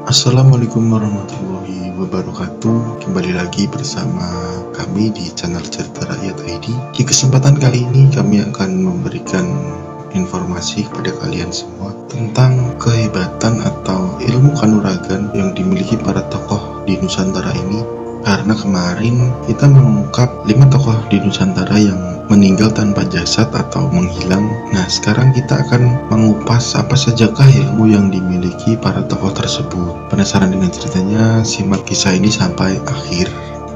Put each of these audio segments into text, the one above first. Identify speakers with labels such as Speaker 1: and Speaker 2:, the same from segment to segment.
Speaker 1: Assalamualaikum warahmatullahi wabarakatuh. Kembali lagi bersama kami di channel Cerita Rakyat ID. Di kesempatan kali ini kami akan memberikan informasi kepada kalian semua tentang kehebatan atau ilmu kanuragan yang dimiliki para tokoh di Nusantara ini. Karena kemarin kita mengungkap 5 tokoh di Nusantara yang meninggal tanpa jasad atau menghilang. Nah, sekarang kita akan mengupas apa sajakah ilmu yang dimiliki para tokoh tersebut. Penasaran dengan ceritanya? Simak kisah ini sampai akhir.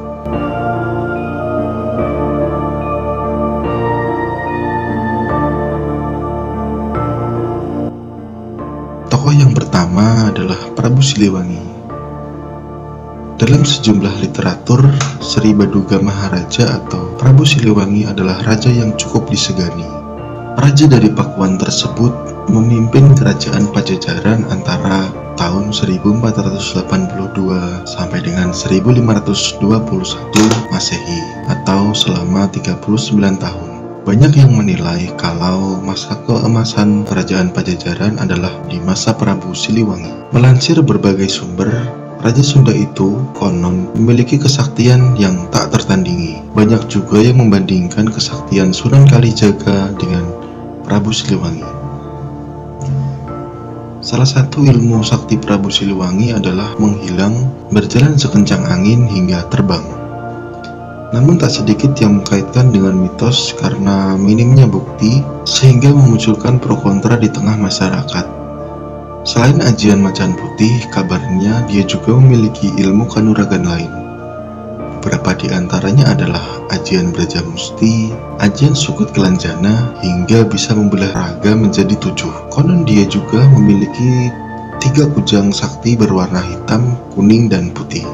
Speaker 1: Tokoh yang pertama adalah Prabu Siliwangi. Dalam sejumlah literatur, Sri Baduga Maharaja atau Prabu Siliwangi adalah raja yang cukup disegani. Raja dari Pakuan tersebut memimpin kerajaan Pajajaran antara tahun 1482 sampai dengan 1521 Masehi atau selama 39 tahun. Banyak yang menilai kalau masa keemasan kerajaan Pajajaran adalah di masa Prabu Siliwangi. Melansir berbagai sumber, Raja Sunda itu konon memiliki kesaktian yang tak tertandingi. Banyak juga yang membandingkan kesaktian Sunan Kalijaga dengan Prabu Siliwangi. Salah satu ilmu sakti Prabu Siliwangi adalah menghilang, berjalan sekencang angin hingga terbang. Namun tak sedikit yang mengkaitkan dengan mitos karena minimnya bukti sehingga memunculkan pro kontra di tengah masyarakat. Selain ajian macan putih, kabarnya dia juga memiliki ilmu kanuragan lain. Beberapa di antaranya adalah ajian Brajamusti, ajian Sukut Kelanjana, hingga bisa membelah raga menjadi 7. Konon dia juga memiliki 3 kujang sakti berwarna hitam, kuning, dan putih.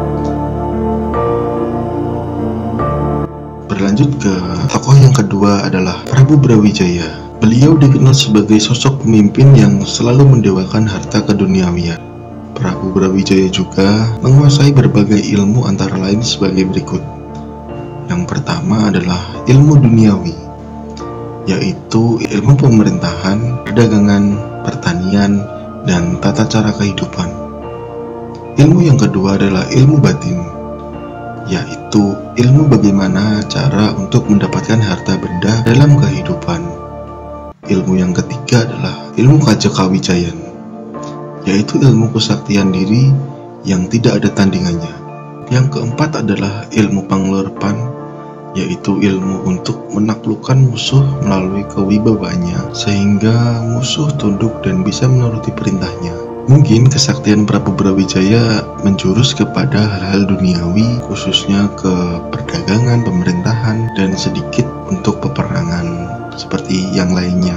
Speaker 1: Berlanjut ke tokoh yang kedua adalah Prabu Brawijaya. Beliau dikenal sebagai sosok pemimpin yang selalu mendewakan harta keduniawian. Prabu Brawijaya juga menguasai berbagai ilmu antara lain sebagai berikut. Yang pertama adalah ilmu duniawi, yaitu ilmu pemerintahan, perdagangan, pertanian, dan tata cara kehidupan. Ilmu yang kedua adalah ilmu batin, yaitu ilmu bagaimana cara untuk mendapatkan harta benda dalam kehidupan. Ilmu yang ketiga adalah ilmu Kajakawijayan, yaitu ilmu kesaktian diri yang tidak ada tandingannya. Yang keempat adalah ilmu Panglorpan, yaitu ilmu untuk menaklukkan musuh melalui kewibawaannya sehingga musuh tunduk dan bisa menuruti perintahnya. Mungkin kesaktian Prabu Brawijaya menjurus kepada hal-hal duniawi, khususnya ke perdagangan, pemerintahan, dan sedikit untuk peperangan seperti yang lainnya.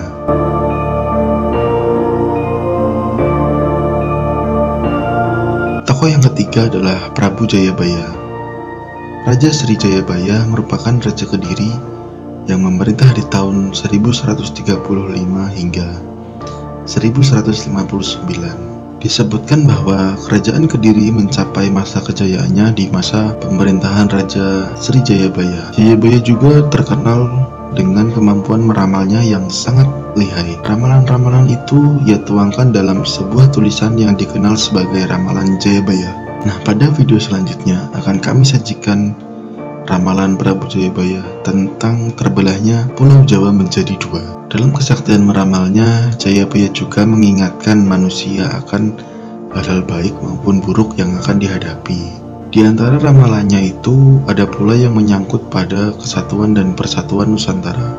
Speaker 1: Tokoh yang ketiga adalah Prabu Jayabaya. Raja Sri Jayabaya merupakan Raja Kediri yang memerintah di tahun 1135 hingga 1159. Disebutkan bahwa kerajaan Kediri mencapai masa kejayaannya di masa pemerintahan Raja Sri Jayabaya. Jayabaya juga terkenal dengan kemampuan meramalnya yang sangat lihai. Ramalan-ramalan itu ia tuangkan dalam sebuah tulisan yang dikenal sebagai Ramalan Jayabaya. Nah, pada video selanjutnya akan kami sajikan ramalan Prabu Jayabaya tentang terbelahnya Pulau Jawa menjadi 2. Dalam kesaktian meramalnya, Jayabaya juga mengingatkan manusia akan hal-hal baik maupun buruk yang akan dihadapi. Di antara ramalannya itu ada pula yang menyangkut pada kesatuan dan persatuan Nusantara.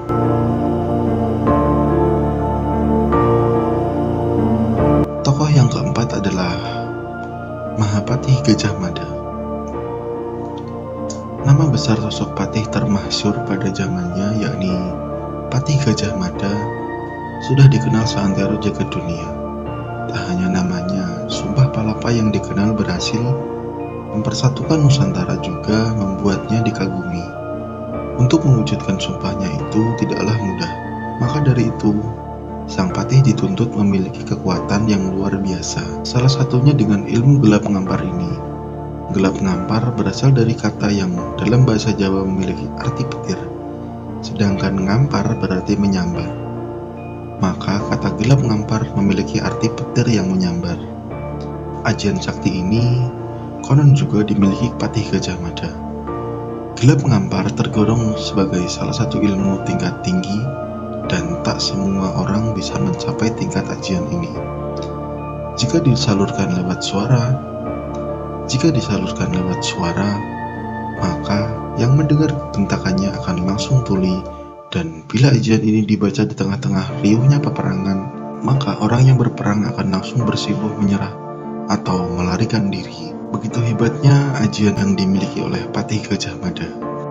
Speaker 1: Tokoh yang keempat adalah Mahapatih Gajah Mada. Nama besar sosok patih termasyhur pada zamannya yakni Patih Gajah Mada sudah dikenal seantero jagat dunia. Tak hanya namanya, Sumpah Palapa yang dikenal berhasil mempersatukan Nusantara juga membuatnya dikagumi. Untuk mewujudkan sumpahnya itu tidaklah mudah. Maka dari itu, sang patih dituntut memiliki kekuatan yang luar biasa. Salah satunya dengan ilmu gelap ngampar ini. Gelap ngampar berasal dari kata yang dalam bahasa Jawa memiliki arti petir, sedangkan ngampar berarti menyambar. Maka kata gelap ngampar memiliki arti petir yang menyambar. Ajian sakti ini konon juga dimiliki Patih Gajah Mada. Gelap Ngampar tergolong sebagai salah satu ilmu tingkat tinggi dan tak semua orang bisa mencapai tingkat ajian ini. Jika disalurkan lewat suara, maka yang mendengar bentakannya akan langsung tuli, dan bila ajian ini dibaca di tengah-tengah riuhnya peperangan, maka orang yang berperang akan langsung bersimpuh menyerah atau melarikan diri. Begitu hebatnya ajian yang dimiliki oleh Patih Gajah Mada.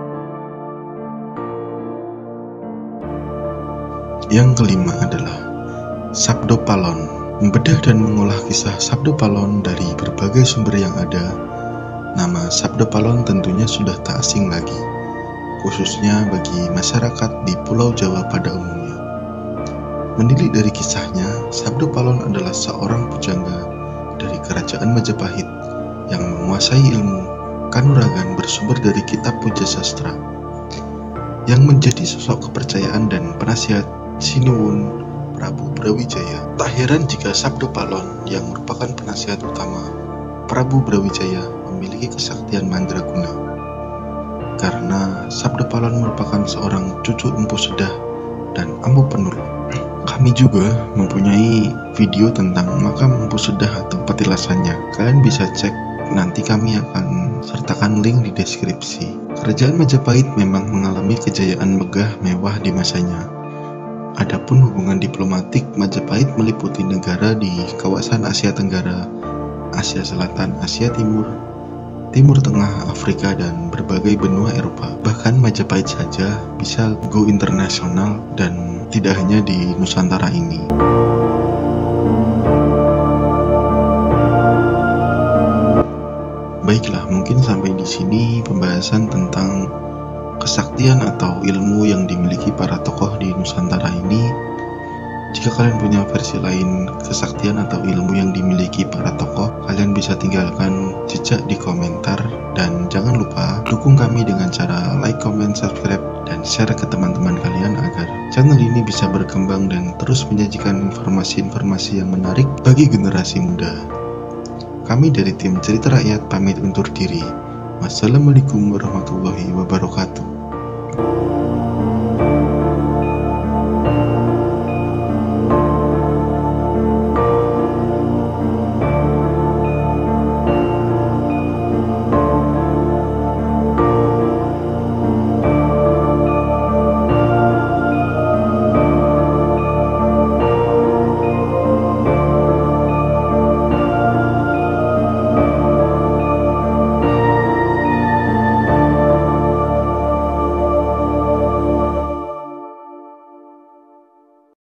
Speaker 1: Yang kelima adalah Sabdo Palon. Membedah dan mengolah kisah Sabdo Palon dari berbagai sumber yang ada, nama Sabdo Palon tentunya sudah tak asing lagi, khususnya bagi masyarakat di Pulau Jawa pada umumnya. Menilik dari kisahnya, Sabdo Palon adalah seorang pujangga dari Kerajaan Majapahit yang menguasai ilmu kanuragan bersumber dari kitab puja sastra, yang menjadi sosok kepercayaan dan penasihat Sinuwun Prabu Brawijaya. Tak heran jika Sabdo Palon yang merupakan penasihat utama Prabu Brawijaya memiliki kesaktian mandraguna, karena Sabdo Palon merupakan seorang cucu Empu Sedah dan Ampu Penul. Kami juga mempunyai video tentang makam Empu Sedah atau petilasannya. Kalian bisa cek, nanti kami akan sertakan link di deskripsi. Kerajaan Majapahit memang mengalami kejayaan megah mewah di masanya. Adapun hubungan diplomatik Majapahit meliputi negara di kawasan Asia Tenggara, Asia Selatan, Asia Timur, Timur Tengah, Afrika, dan berbagai benua Eropa. Bahkan Majapahit saja bisa go internasional dan tidak hanya di Nusantara ini. Baiklah, mungkin sampai di sini pembahasan tentang kesaktian atau ilmu yang dimiliki para tokoh di Nusantara ini. Jika kalian punya versi lain kesaktian atau ilmu yang dimiliki para tokoh, kalian bisa tinggalkan jejak di komentar, dan jangan lupa dukung kami dengan cara like, comment, subscribe, dan share ke teman-teman kalian agar channel ini bisa berkembang dan terus menyajikan informasi-informasi yang menarik bagi generasi muda. Kami dari tim Cerita Rakyat pamit undur diri. Wassalamualaikum warahmatullahi wabarakatuh.